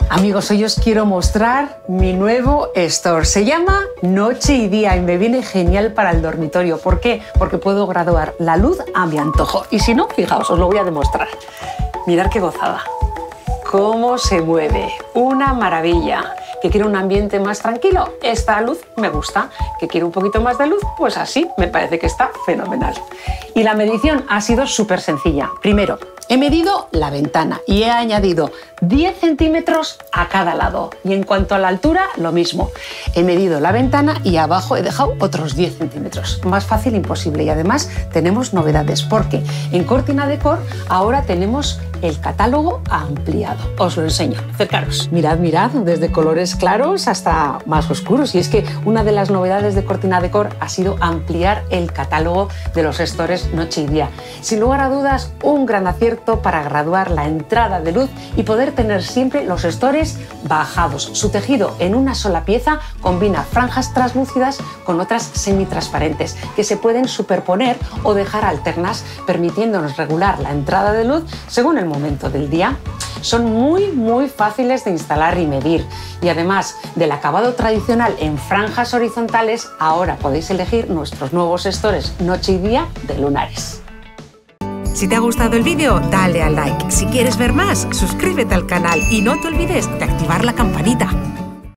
Amigos, hoy os quiero mostrar mi nuevo store. Se llama Noche y Día y me viene genial para el dormitorio. ¿Por qué? Porque puedo graduar la luz a mi antojo. Y si no, fijaos, os lo voy a demostrar. Mirad qué gozada. Cómo se mueve. Una maravilla. ¿Que quiero un ambiente más tranquilo? Esta luz me gusta. ¿Que quiero un poquito más de luz? Pues así, me parece que está fenomenal. Y la medición ha sido súper sencilla. Primero, he medido la ventana y he añadido 10 centímetros a cada lado. Y en cuanto a la altura, lo mismo. He medido la ventana y abajo he dejado otros 10 centímetros. Más fácil imposible. Y además tenemos novedades porque en Cortina Decor ahora tenemos el catálogo ampliado. Os lo enseño. Acercaros. Mirad, mirad, desde colores claros hasta más oscuros. Y es que una de las novedades de Cortina Decor ha sido ampliar el catálogo de los stores Noche y Día. Sin lugar a dudas, un gran acierto para graduar la entrada de luz y poder tener siempre los stores bajados. Su tejido en una sola pieza combina franjas translúcidas con otras semitransparentes que se pueden superponer o dejar alternas, permitiéndonos regular la entrada de luz según el momento del día. Son muy fáciles de instalar y medir. Y además del acabado tradicional en franjas horizontales, ahora podéis elegir nuestros nuevos stores Noche y Día de lunares. Si te ha gustado el vídeo, dale al like. Si quieres ver más, suscríbete al canal y no te olvides de activar la campanita.